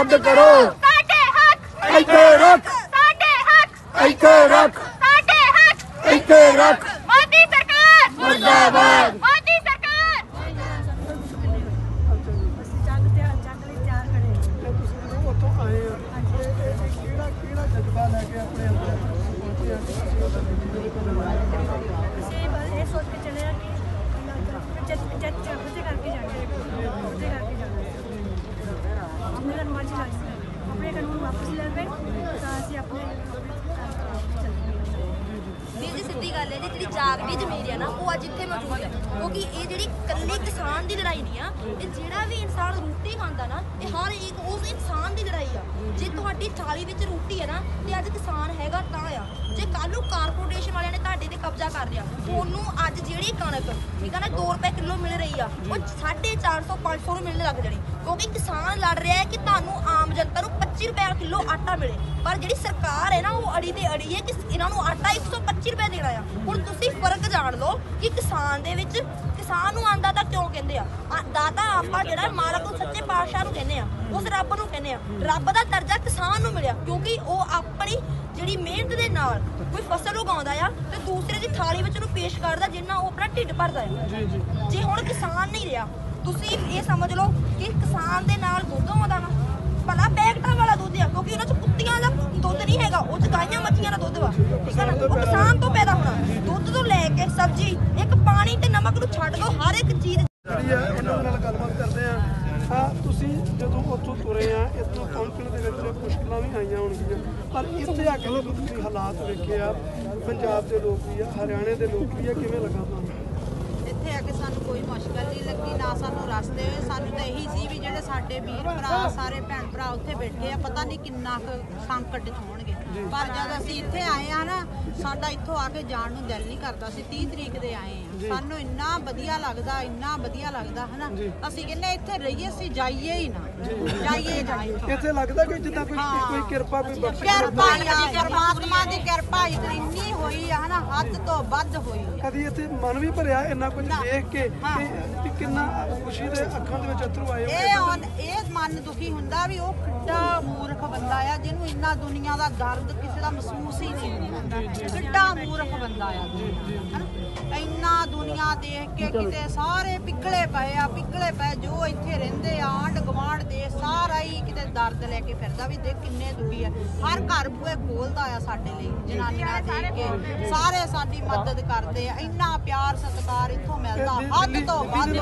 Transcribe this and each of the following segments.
रद्द करो, इत्थे रख, इत्थे रख, इत्थे रख। मोदी सरकार मुर्दाबाद। मोदी सरकार। जज्बा लैके अपने ये सोच के चले कि करके अपने कानून वापस ले गए तो अपने जी सीधी गल है जी जागदी जमीर है ना वो अज इत्थे मौजूद है क्योंकि ये जी कल्ले किसान की लड़ाई नहीं है जोड़ा भी इंसान रोटी खाता ना ये हर एक उस इंसान की लड़ाई आ जे तुहाडी थाली विच रोटी है ना तो अज किसान हैगा तां आ जे कल कारपोरेशन वाले ने तुहाडे ते कब्जा कर लिया उन्होंने अज जी कणक ठीक है ना 2 रुपए किलो मिल रही है वो 450 500 मिलने लग जानी क्योंकि किसान लड़ रहा है कि तुहानू आम जनता को 25 रुपए किलो आटा मिले पर जी सरकार है ना वो अड़ी ते अड़ी है कि इन्हों आटा 125 रुपए देना है। हुण तुसीं फर्क जान लो कि किसान दे विच किसान नूं आंदा तां क्यों कहंदे आ दाता आपां जिहड़ा मालक नूं सच्चे पातशाह नूं कहंदे आ उस रब नूं कहंदे आ रब दा दर्जा किसान नूं मिलिया क्योंकि वो अपनी जिहड़ी मेहनत दे नाल कोई फसल उगाउंदा आ ते दूसरे दी थाली विच नूं पेश करदा जिन्ना वो अपना ढिड भरदा है। जे हुण किसान नहीं रहा तुसीं ये समझ लो कि किसान दे नाल दुध आउंदा ना भला पैकटा वाला दुध है क्योंकि उन्हां च कुत्तियां दा दुध नहीं हैगा वो च गाइयां मच्छियां दा दुध वा ठीक है ना वो किसान तो पैदा होना दुध तो लैके सब्जी एक पानी ते नमक नूं छड्ड दो हर एक चीज जिहड़ी है इन्हां नाल गलबात करदे आ तुसीं जदों उत्थों तुरे आ इत्थों पहुंचण दे विच मुश्किलां भी आईयां होणगीਆਂ पर इत्थे आ के तुसीं हालात वेखे आ पंजाब दे लोक भी आ हरियाणे दे लोक भी आ किवें लगा तुहानूं इत्थे आके सानू कोई मुश्किल नहीं लगी ना सानू रस्ते सानू तो यही सी भी जेडे साडे वीर भरा सारे भैन भरा उत्थे बैठे आ पता नहीं किन्ना संकट च होणगे पर जद असीं इत्थे आए आ ना साडा इत्थों आके जाण नूं दिल नहीं करदा सी 30 तरीक दे आए आ सानू इन्ना वधिया लगदा है ना असीं कहने इत्थे रहिए असीं जाइए ही ना जाइए इत्थे लगदा कि जिद्दां कोई किरपा कोई बख्शिश किरपा परमात्मा दी किरपा इतनी होई है ना हद तो वध होई कदी इत्थे मन भी भरिया इन्ना कुछ देख के कि किन्ना खुशी दे अखां दे विच अथरू आए ये मन दुखी हुंदा भी वो किड्डा मूर्ख बंदा आ जिन्हों इन्ना दुनिया दा दर्द किसी दा महसूस ही नहीं हुंदा किड्डा मूर्ख बंदा आ इन्ना दुनिया देख के किते सारे पिघले पे जो इत्थे रहिंदे आंढ गवांढ दे सारा ही किते दर्द लेके फिरदा भी देख किन्ने दुखी है हर घर बूहे खोलदा आ साडे लई जनानियां देख के सारे साडी मदद करदे आ इन्ना प्यार सत्कार इत्थों मिलदा हद तो वध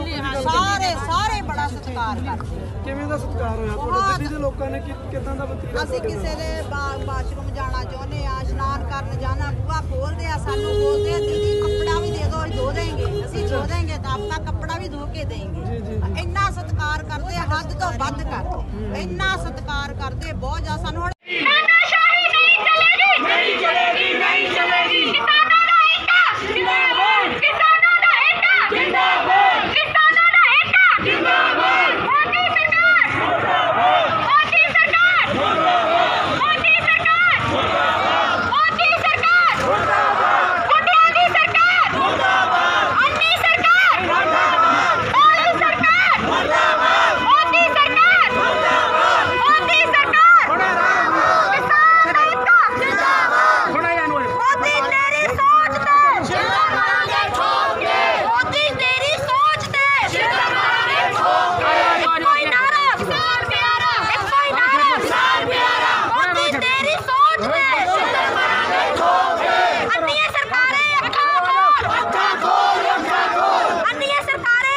सारे बड़ा सत्कार करदे किवें दा सत्कार होया तुहाडे दिल्ली दे लोकां ने किदां दा वतीरा ਅਸੀਂ ਕਿਸੇ ਦੇ ਬਾਥਰੂਮ ਜਾਣਾ ਚਾਹੁੰਦੇ ਆ ਇਸ਼ਨਾਨ ਕਰਨ ਜਾਣਾ ਬੂਹਾ ਖੋਲਦੇ ਆ ਸਾਨੂੰ ਬੋਲਦੇ ਆ ਦੀਦੀ ਕੱਪੜਾ ਵੀ ਦੇ ਦਿਓ ਧੋ ਦੇंगे ਅਸੀਂ ਧੋ देंगे ਤਾਂ ਆਪਣਾ ਕੱਪੜਾ ਵੀ ਧੋ ਕੇ ਦੇंगे ਇੰਨਾ ਸਤਿਕਾਰ ਕਰਦੇ ਆ ਹੱਦ ਤੋਂ ਵੱਧ ਕਰਦੇ ਇੰਨਾ ਸਤਿਕਾਰ ਕਰਦੇ ਬਹੁਤ ਜ਼ਿਆਦਾ ਸਾਨੂੰ ਤਾਨਾਸ਼ਾਹੀ ਨਹੀਂ ਚਲੇਗੀ ਨਹੀਂ ਚਲੇਗੀ ਕਿਸਾਨਾਂ ਦਾ ਏਕਾ ਜਿੰਦਾਬਾਦ ਕਿਸਾਨਾਂ ਦਾ ਏਕਾ ਜਿੰਦਾਬਾਦ ਕਿਸਾਨਾਂ ਦਾ ਏਕਾ ਜਿੰਦਾਬਾਦ ਮੋਦੀ ਸਰਕਾਰ ਮੁਰਦਾਬਾਦ ਮੋਦੀ ਸਰਕਾਰ ਮੁਰਦਾਬਾਦ ਮੋਦੀ ਸਰਕਾਰ ਮੁਰਦਾਬਾਦ ਮੋਦੀ ਸਰਕਾਰ ਮੁਰਦਾਬਾਦ ਗੁੰਡਿਆਂ ਦੀ ਸਰਕਾਰ ਮੁਰਦਾਬਾਦ ਅੰਨੀ ਸਰਕਾਰ ਮੁਰਦਾਬਾਦ ਮੋਦੀ ਸਰਕਾਰ ਮੁਰਦਾਬਾਦ ਮੋਦੀ ਸਰਕਾਰ ਮੁਰਦਾਬਾਦ ਮੋਦੀ ਸਰਕਾਰ ਮੁਰਦਾਬਾਦ ਕਿਸਾਨ ਦਾ ਏਕਾ ਜਿੰਦਾਬਾਦ ਥੋੜਾ ਜਿਹਾ ਨੂੰ ਮੋਦੀ ਤੇਰੀ ਸੋਚ ਤੇ ਜਿੰਦਾ ਮਾਰਾਂਗੇ ਠੋਕ ਕੇ ਮੋਦੀ ਤੇਰੀ ਸੋਚ ਤੇ ਜਿੰਦਾ ਮਾਰਾਂਗੇ ਠੋਕ ਕੇ ਕੋਈ ਨਾਰਾ ਕਿਸਾਨ ਪਿਆਰਾ ਕੋਈ ਨਾਰਾ ਕਿਸਾਨ ਪਿਆਰਾ ਮੋਦੀ ਤੇਰੀ ਸੋਚ ਤੇ ਜਿੰਦਾ ਮਾਰਾਂਗੇ ਠੋਕ ਕੇ ਅੰਨੀਆਂ ਸਰਕਾਰਾਂ ਅੱਖਾਂ ਖੋਲ ਅੰਨੀਆਂ ਸਰਕਾਰਾਂ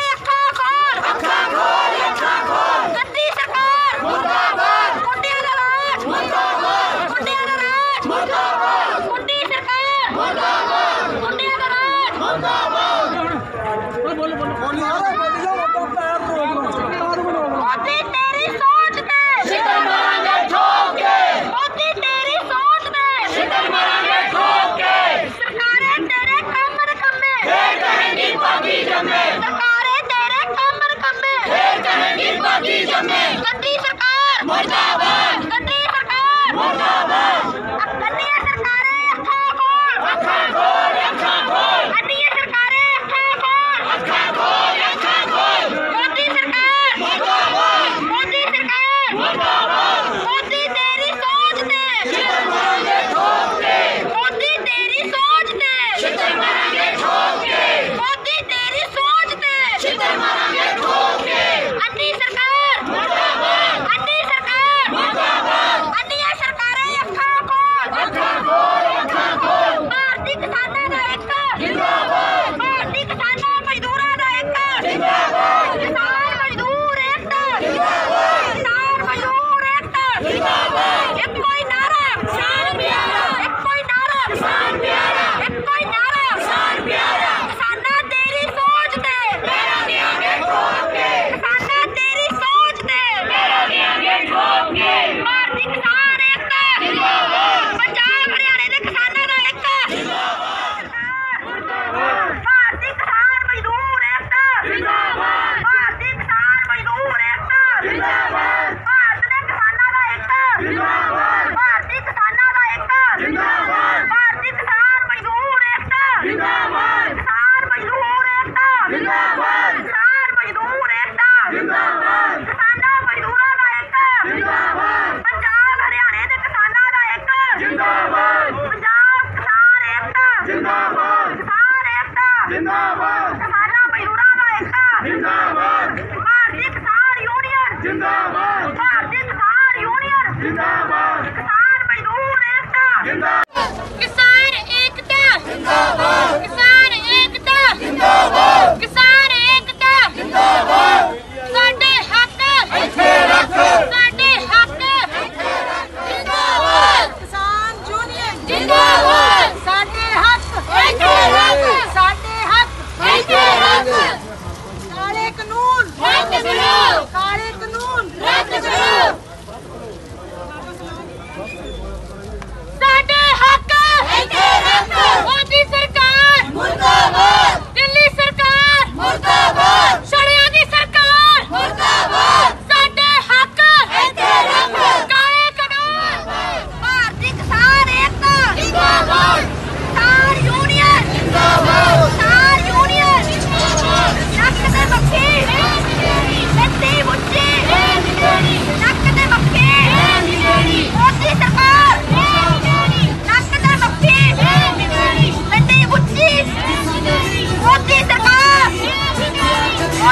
ਅੱਖਾਂ ਖੋਲ ਗੱਦੀ ਸਰਕਾਰ ਮੁਰਦਾਬਾਦ ਗੁੰਡਿਆਂ ਦਾ ਰਾਜ ਮੁਰਦਾਬਾਦ ਗੁੰਡਿਆਂ ਦਾ ਰਾਜ ਮੁਰਦਾਬਾਦ ਗੁੰਡੀ ਸਰਕਾਰ ਮੁਰਦਾਬਾਦ ਗੁੰਡਿਆਂ ਦਾ ਰਾਜ ਮੁਰਦਾਬਾਦ ਮੋਦੀ ਤੇਰੀ ਸੋਚ ਤੇ ਸਿੱਧਰ ਮਾਰਾਂਗੇ ਠੋਕ ਕੇ ਮੋਦੀ ਤੇਰੀ ਸੋਚ ਤੇ ਸਿੱਧਰ ਮਾਰਾਂਗੇ ਠੋਕ ਕੇ ਸਰਕਾਰੇ ਤੇਰੇ ਕੰਮ ਰਕੰਮੇ ਫੇਰ ਕਹੇਂਗੀ ਬਾਗੀ ਜੰਮੇ ਸਰਕਾਰੇ ਤੇਰੇ ਕੰਮ ਰਕੰਮੇ ਫੇਰ ਕਹੇਂਗੀ ਬਾਗੀ ਜੰਮੇ ਗੱਦੀ ਸਰਕਾਰ ਮੁਰਦਾਬਾਦ ਗੱਦੀ ਸਰਕਾਰ ਮੁਰਦਾਬਾਦ ਅੰਨੀਆਂ ਸਰਕਾਰੇ ਅੱਖਾਂ ਖੋਲ ਅੰਨੀਆਂ ਸਰਕਾਰੇ ਅੱਖਾਂ ਖੋਲ ਮੋਦੀ ਸਰਕਾਰ ਮੁਰਦਾਬਾਦ ਮੋਦੀ ਸਰਕਾਰ ਮੁਰਦਾਬਾਦ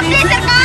ਆਪਣੀ ਸਰਕਾਰ